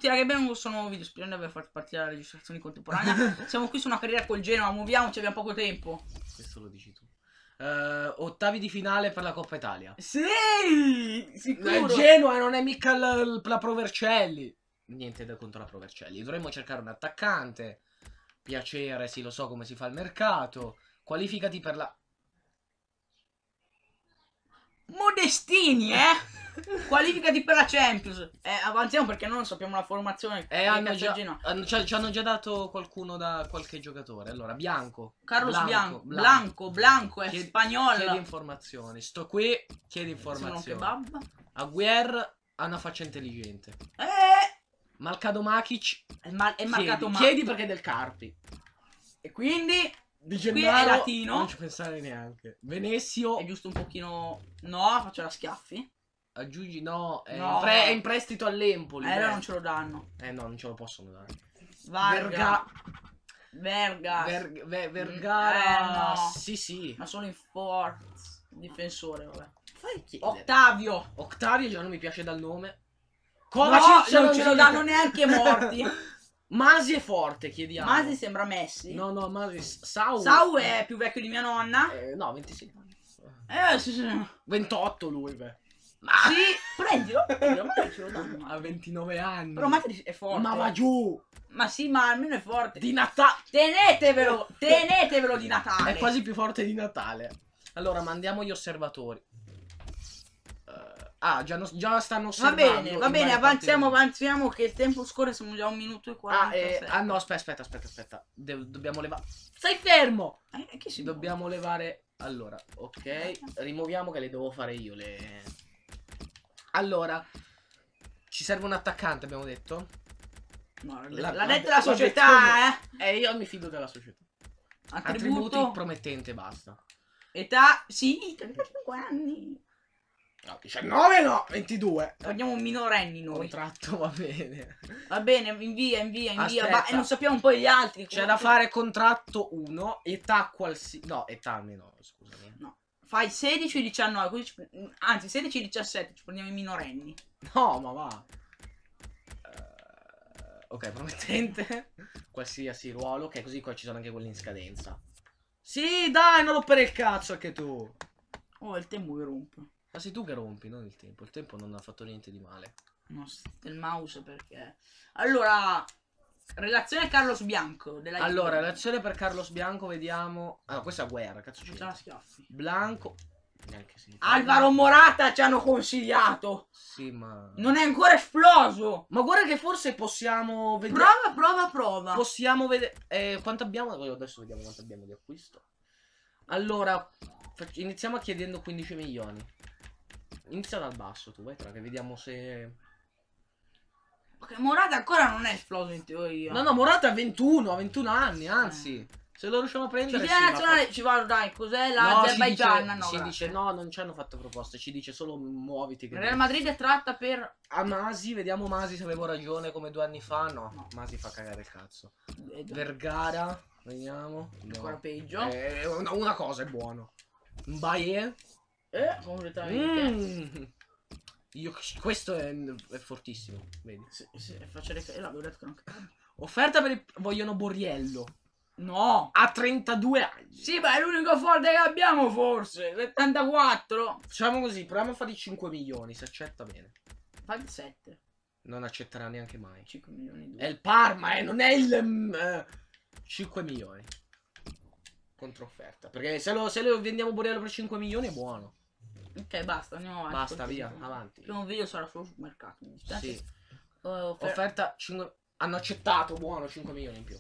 tutti ragazzi, benvenuti in questo nuovo video. Speriamo di aver fatto partire la registrazione contemporanea. Siamo qui su una carriera col Genoa, muoviamoci, abbiamo poco tempo. Questo lo dici tu. Ottavi di finale per la Coppa Italia. Sì, sicuro. Il Genoa non è mica la Provercelli. Niente contro la Provercelli. Dovremmo cercare un attaccante. Piacere, sì, lo so come si fa il mercato. Qualificati per la... Modestini, qualificati per la Champions. Avanziamo perché noi non sappiamo la formazione. ci hanno già dato qualcuno da qualche giocatore. Allora, Bianco. Carlos Blanco è spagnolo. Chiedi informazioni. Sto qui, chiedi informazioni. Aguer ha una faccia intelligente. Malcado Makic è marcato male. Chiedi perché è del Carpi. E quindi Di qui Gennaro è latino. non ci pensare neanche. Venezio è giusto un pochino. No, faccio la schiaffi. aggiungi no, No. è in prestito all'Empoli. Allora non ce lo danno. No, non ce lo possono dare. No. Vergara. Sì. Ma sono in forza. Difensore, vabbè. Fai chiedere. Octavio già non mi piace dal nome. No, non ce lo danno neanche morti. Masi è forte, chiediamo. Masi sembra Messi. No, Masi. Sau è più vecchio di mia nonna. No, 26. Sì. 28 lui, beh. Sì, prendilo. Magari ce lo danno. Ha 29 anni. Però Masi è forte. Ma va giù. Ma sì, ma almeno è forte. Di Natale. Tenetevelo di Natale. È quasi più forte di Natale. Allora, mandiamo gli osservatori. Già stanno osservando. Va bene, avanziamo che il tempo scorre, siamo già a 1 minuto e 40. No, aspetta. Dobbiamo levare. Stai fermo! Che si Dobbiamo levare. Allora, ok. Rimuoviamo che le devo fare io le. Allora. Ci serve un attaccante, abbiamo detto? No, l'ha detto la società, io mi fido della società. Attributi promettente, basta. Età, sì, 35 anni. No, 19 no, 22. Vogliamo minorenni noi. Contratto va bene. Va bene, invia. Aspetta. E non sappiamo poi gli altri. C'è da fare contratto 1, età qualsiasi. No, età almeno, scusami. No. Fai 16 e 19, anzi 16 e 17, ci prendiamo i minorenni. No, ma va. Ok, promettente. Qualsiasi ruolo, ok, così qua ci sono anche quelli in scadenza. Sì, dai, non rompere il cazzo anche tu. Oh, il tempo mi rompe. Ma sei tu che rompi, non il tempo. Il tempo non ha fatto niente di male. No, del mouse perché. Allora, relazione Carlos Bianco. Allora, relazione per Carlos Bianco, vediamo. Ah, questa è guerra, cazzo c'è. C'è la schiaffi. Blanco. Neanche si Alvaro Morata ci hanno consigliato. Sì, ma. Non è ancora esploso. Ma guarda che forse possiamo vedere. Prova. Possiamo vedere. Quanto abbiamo? Adesso vediamo quanto abbiamo di acquisto. Allora, iniziamo chiedendo 15 milioni. Inizia dal basso tu, vai tra che vediamo se. Ok, Morata ancora non è esploso in teoria. No, Morata ha 21 anni, anzi. Se lo riusciamo a prendere. Ci va, dai, cos'è l'Azerbaijan? Si dice no, non ci hanno fatto proposte, ci dice solo muoviti. Che Real Madrid è tratta per. A Masi, vediamo Masi se avevo ragione come 2 anni fa. No. Masi fa cagare il cazzo. Vergara, vediamo. Ancora peggio. Una cosa è buono. Mbaye. Completamente. Questo è fortissimo, vedi? Sì, faccio l'avevo detto che non cade. Offerta per vogliono Borriello. No! Ha 32 anni. Sì, ma è l'unico forte che abbiamo forse. 74. Facciamo così, proviamo a fare 5 milioni, se accetta bene. Fai 7. Non accetterà neanche mai. 5 milioni 2. È il Parma, non è il 5 milioni. Controfferta. Perché se lo vendiamo Borriello per 5 milioni è buono. Ok, basta, andiamo avanti. Basta, via, avanti. Il primo video sarà solo sul mercato. Sì. Offerta 5. Hanno accettato, buono, 5 milioni in più.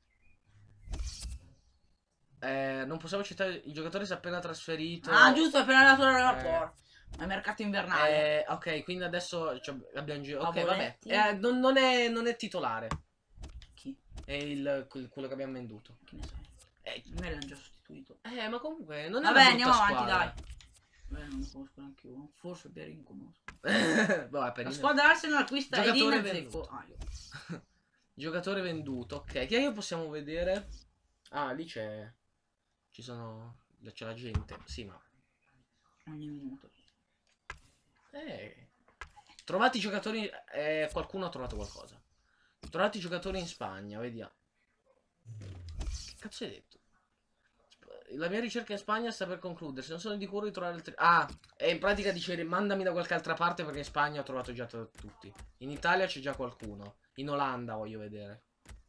Non possiamo accettare il giocatore se appena trasferito. Ah, giusto, è appena andato all'aeroporto. È mercato invernale. Ok, quindi adesso abbiamo girato. Ok, Favoretti. vabbè. Non è titolare. Chi? È quello che abbiamo venduto. Chi ne sai? Me l'hanno già sostituito. Ma comunque non è Vabbè, una andiamo brutta avanti, squadra. dai. Non conosco neanche io. Forse Perin conosco. Vabbè, Perin. La squadra Arsenal acquista Giocatore Edin venduto. Dzeko. Giocatore venduto. Ok, che io possiamo vedere? Ah, lì c'è. C'è la gente. Sì, ma. Ogni minuto. Trovati i giocatori. Qualcuno ha trovato qualcosa. Trovate i giocatori in Spagna, vediamo. Che cazzo hai detto? La mia ricerca in Spagna sta per concludersi. Non sono di sicuro di trovare altri. Ah, è in pratica dice mandami da qualche altra parte perché in Spagna ho trovato già tutti. In Italia c'è già qualcuno. In Olanda voglio vedere.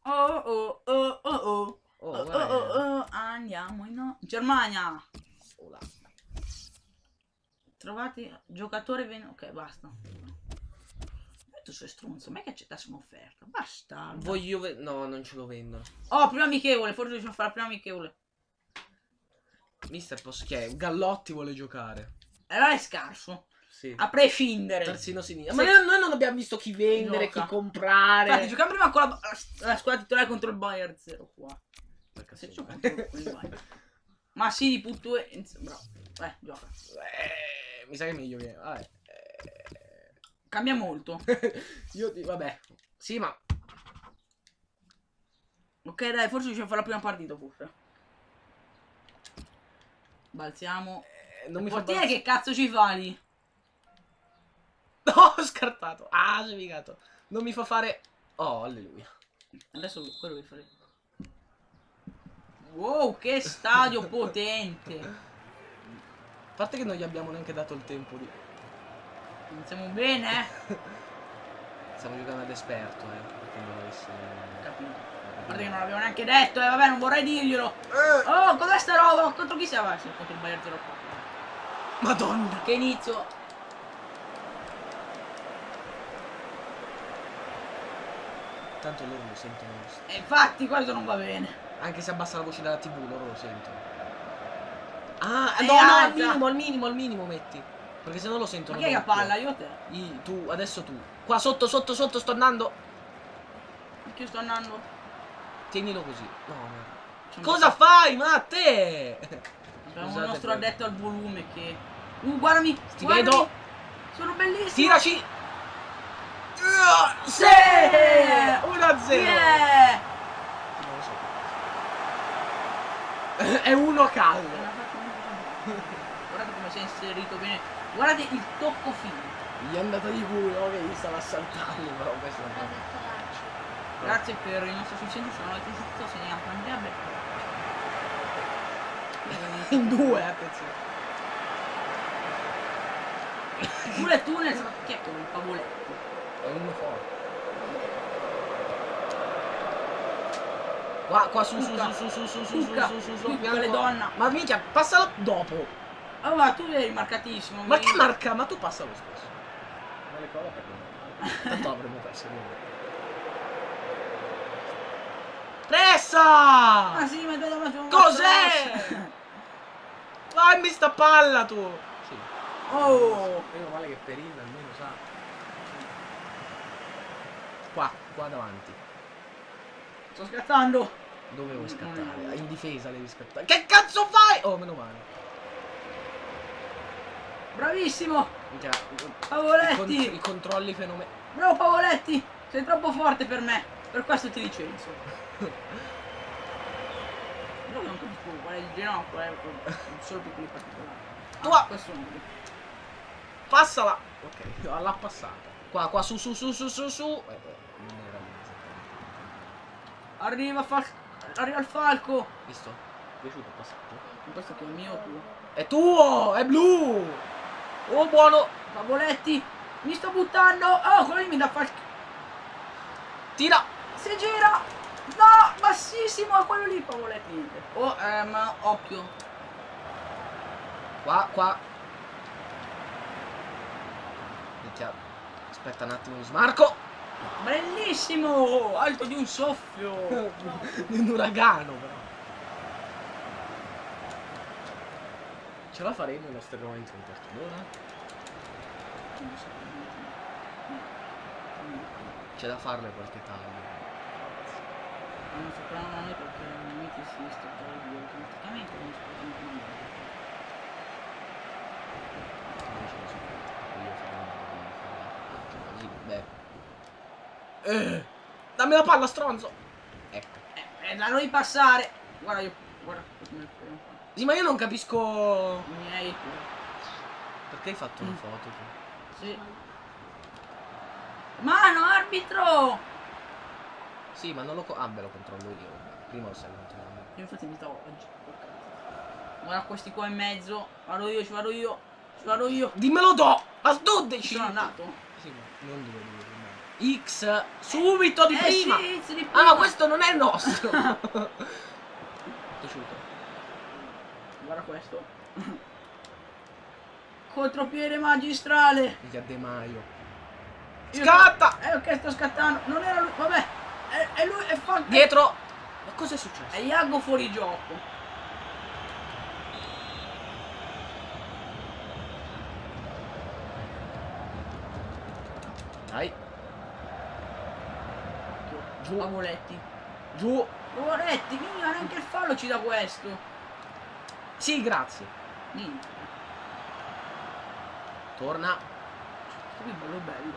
Andiamo in Germania. Olanda. Trovate giocatore ok, basta. Tu sei stronzo, ma è che accettassi un'offerta. Basta. Voglio no, non ce lo vendono. Oh, prima amichevole, forse bisogna fare la prima amichevole. Mister Poschè, Gallotti vuole giocare. Allora è scarso. Sì. A prescindere. Terzino sinistra. Se... Ma noi non abbiamo visto chi vendere, chi comprare. Infatti, giochiamo prima con la squadra titolare contro il Bayern 0 qua. Perché Se gioco contro il Bayern. Ma sì, di puttue. Bravo. Gioca. Mi sa che è meglio che. Vabbè. Cambia molto. Vabbè. Sì, ma. Ok, dai, forse riusciamo a fare la prima partita, forse. Balziamo. Non mi fa portiere che cazzo ci fa lì? No, ho scartato. Ah, sei figato. Non mi fa fare. Oh, alleluia. Adesso quello che fare. Wow, che stadio potente. A parte che non gli abbiamo neanche dato il tempo di. Iniziamo bene, Stiamo giocando ad esperto, perché non avessi. Capito. A parte che non l'abbiamo neanche detto, vabbè, non vorrei dirglielo. Oh, cos'è sta roba? Contro chi siamo? Sì, contro il Bayern 04. Madonna! Che inizio. Tanto loro lo sentono. E infatti questo non va bene. Anche se abbassa la voce dalla TV, loro lo sentono. Ah, E no, no, alza. al minimo metti. Perché se no lo sentono. Ma chi è che palla? Io o te? Tu, adesso tu. Qua sotto, sto andando. Perché io sto andando? Tienilo così. No. Cosa fai? Ma a te! Abbiamo il nostro addetto al volume che. Guardami! Ti vedo! Sono bellissimo! Tiraci! Sì! 1-0! Yeah! Non lo so. È uno caldo. Guardate come si è inserito bene. Guardate il tocco fino. Gli è andata di culo che gli stava saltando, però questo non va. Grazie per il nostro sufficiente, se non avete sentito segnato Andrea Bertolacci. In due, attenzione. Pure tu nel chi è che il pavoletto? È uno forte. Qua su, quale donna. Ma minchia, passalo dopo. Oh, ma tu eri marcatissimo. Ma che marca? Ma tu passa lo stesso. Ma le cose perché tanto avremmo perso. Pressa! Ah sì, ma dai, cos'è? Vai, sta palla tu. Sì. Oh! Meno male che Perin almeno sa. Qua davanti. Sto scattando. Dove vuoi scattare? In difesa devi scattare. Che cazzo fai? Oh, meno male. Bravissimo! Minchia, Pavoletti! I controlli fenomeni. Bravo Pavoletti! Sei troppo forte per me. Per questo ti licenzio. Però non capisco qual è il ginocchio, solo piccoli particolari. Questo non è. Passala! Ok, l'ha passata. Qua su. Non era lì. Arriva il falco! Visto? Ti è piaciuto il passaggio? Questo che è mio o tuo? È tuo! È blu! Oh, buono! Pavoletti! Mi sto buttando! Oh, quello lì mi dà falco! Tira! Si gira! No! Bassissimo! È quello lì, Pavoletti! Oh, ma occhio! Qua! Minchia. Aspetta un attimo, mi smarco! Bellissimo! Alto di un soffio! Di un uragano, però. Ce la faremo il nostro momento in quarto d'ora? C'è da farle qualche taglio. Non sapranno noi perché i miti si stoppano via automaticamente non si possono più. Dammi la palla, stronzo! Ecco. La devi passare! Guarda come fa. Sì, ma io non capisco. Miei. Perché hai fatto una foto tu? Sì. Mano, arbitro! Sì, ma non lo... Ah, beh, lo controllo io. Prima lo stai controllando. Io infatti mi stavo... Guarda questi qua in mezzo. Vado io, ci vado io. Ci vado io. Dimmelo do! Ma tu Ci decidi! sono andato? Sì, ma non dove no. X subito di prima! Sì, di Ah, prima. ma questo non è il nostro! Piaciuto. Guarda questo. Contropiede magistrale. Mica De Maio. Io Scatta! ok, sto scattando. Non era lui. Vabbè. È lui. È fatto. Dietro! Ma cosa è successo? È Iago fuori gioco. Dai. Giù. Favoletti. Giù. Favoletti, minchia, neanche il fallo ci dà questo. Sì, grazie. Niente. Torna. Questo qui è bello bello.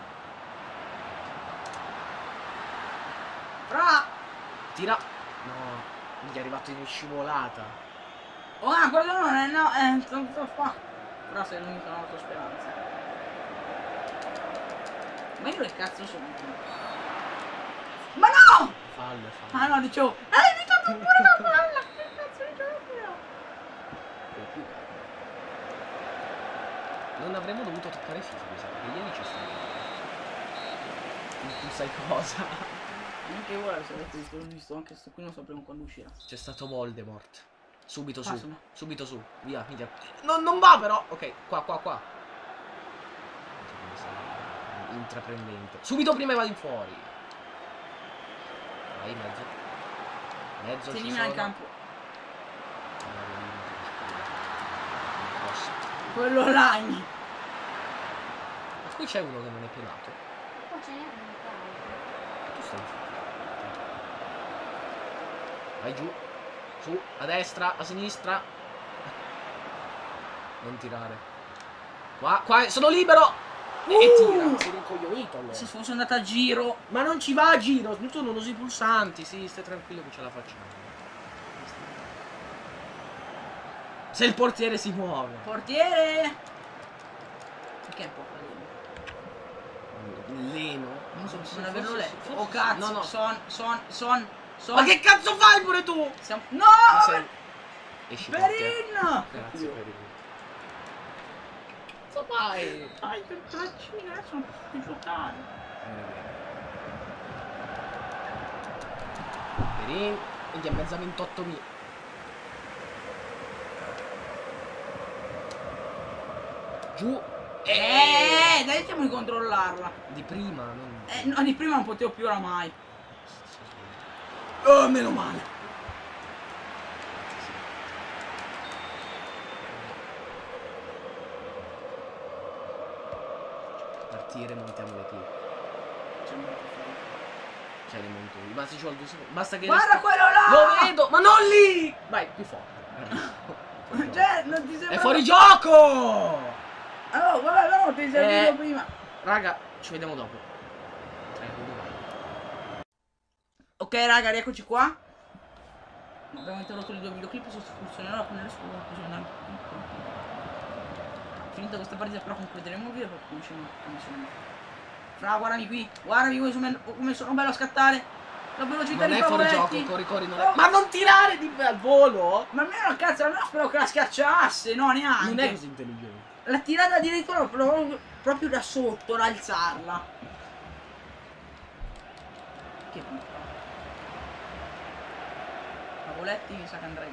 Fra! Tira. No. Gli è arrivato in scivolata. Oh, ah, quello non è, no, sto fa. Però sei l'unica nostra speranza. Ma io che cazzo sono? Ma no! Fallo. Ah no, dicevo, hai evitato pure la palla! Che cazzo di gioco è? Non avremmo dovuto toccare FIFA, mi sa, perché ieri c'è stato. Tu sai cosa? Anche ora se avete visto anche sto qui non sapremo quando uscirà. C'è stato Voldemort. Subito su. Passami. Subito su. Via, via. Non va però. Ok, qua. Intraprendente. Subito prima vado in fuori. Vai, mezzo. Ci Tienimi sono. al campo. Quello Lagni. Ma qui c'è uno che non è pelato. Qua ce n'è uno qua. Tu stai zitto. Vai giù. Su, a destra, a sinistra. Non tirare. Qua, sono libero! E tira. Sei rincoglionito allora. Se fosse andata a giro. Ma non ci va a giro, tu non usi i pulsanti. Sì, stai tranquillo che ce la facciamo. Se il portiere si muove. Portiere! Perché è un po' Leno. Non so se non averlo Forse letto. sì, Oh forse sì. cazzo, No. son. Ma che cazzo fai pure tu? Siamo... No! Ma sei... Esci Perin! Grazie Perin. Cazzo fai? Dai, che braccine, adesso non posso più giocare. Perin. Quindi è mezza 28.000. Giù. Dai, cerchiamo di controllarla. Di prima, non... No, di prima non potevo più oramai. Oh, meno male. Partire, montiamo le clip. Cioè le monto io. Basta, ci vuole 2 secondi. Basta che... Guarda quello là! Lo vedo, ma non lì! Vai, più forte. Cioè, non ti sembra... È fuori gioco! Allora, guarda, no, ti servivo prima. Raga, ci vediamo dopo. Ok, raga, rieccoci qua. Abbiamo interrotto i 2 videoclip, funzionerà con le scuole. Finita questa partita, però concluderemo il video perché conosciamo come sono. Fra, guardami qui come sono bello a scattare. La velocità Non di è fuori Pavoletti. gioco, corri, non No. è... Ma non tirare al volo! Ma almeno cazzo, almeno spero che la schiacciasse, no neanche. Non è così intelligente. La tirata addirittura proprio da sotto, ad alzarla. Che Pavoletti mi sa che andrei.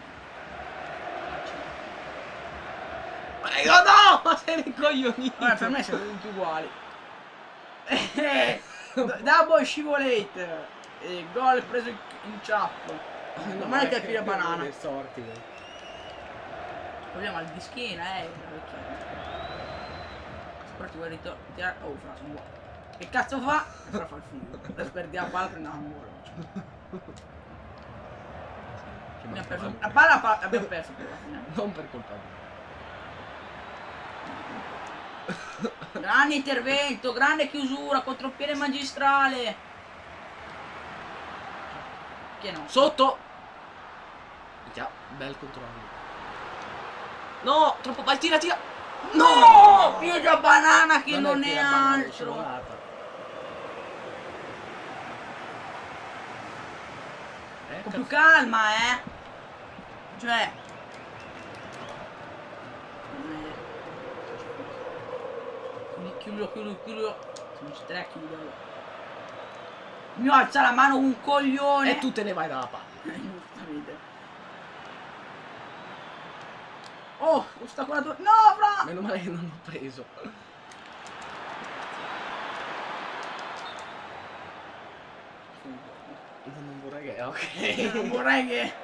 Ma io no! Ma sei rincoglionito! Vabbè, per me siamo tutti uguali. Double scivolate. Gol preso in ciappo. Non male che è la banana. Le sorti. Proviamo al di schiena, Però ti vuoi ritirare. Oh, fra, sono buono. Che cazzo fa? Fra fa il figo. Adesso perdiamo la palla, prendiamo un volo. Abbiamo perso. La palla abbiamo perso per la fine. Non per colpa mia. Grande intervento, grande chiusura, contropiede magistrale. Che no? Sotto! Minchia, bel controllo. No, troppo... Vai, tira! No! Piede a banana che non è banana, altro. scivolata. Un po' più calma, Cioè... Chiudo. Se non ci tre, chiudo. Mi alza la mano un coglione. E tu te ne vai dalla palla. Giustamente. Oh, ostacolato. No, fra! Meno male che non l'ho preso. Non vorrei che... Ok. Non vorrei che...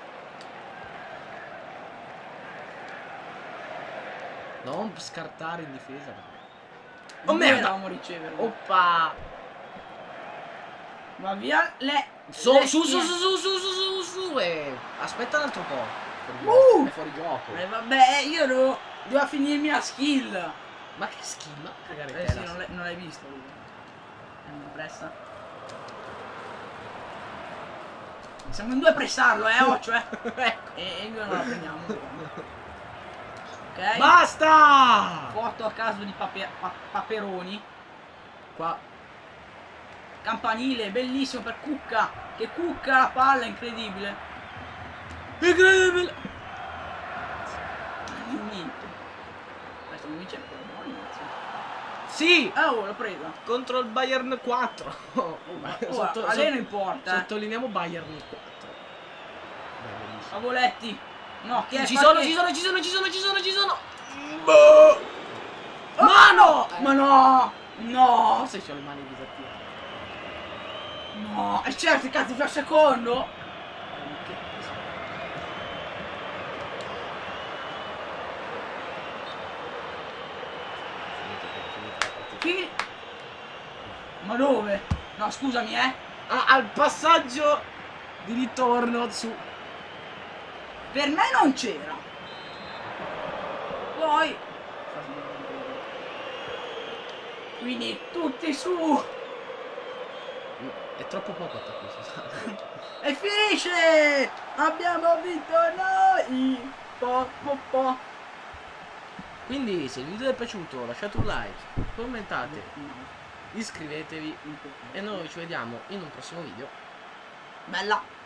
Non scartare in difesa. Oh merda! Dovevamo riceverlo. Oppa! Va via le... Su. Aspetta un altro po'. È fuori gioco. Vabbè, io devo finirmi la skill. Ma che schifo. Ma cagare te Sì, la- non l'hai visto lui. È una pressa. Siamo in due a pressarlo, occhio, Ecco. E noi non la prendiamo. Ok? Basta! Foto a caso di paperoni. Qua. Campanile, bellissimo per Cucca. Che Cucca la palla, incredibile. Incredibile! Niente. Adesso mi vince buon inizio. Sì! Oh, l'ho presa. Contro il Bayern 4. A lei non importa. Sottolineiamo Bayern 4. Favoletti. No, che è Ci sono. Mano! Ma no! No! Se c'ho le mani disattivate. No! E certo, cazzo, fai al secondo! Qui? Ma dove? No, scusami, Al passaggio di ritorno su. Per me non c'era. Poi... Quindi tutti su! È troppo poco attacco, scusate. E finisce! Abbiamo vinto noi! Po. Quindi se il video vi è piaciuto lasciate un like, commentate, iscrivetevi e noi ci vediamo in un prossimo video. Bella!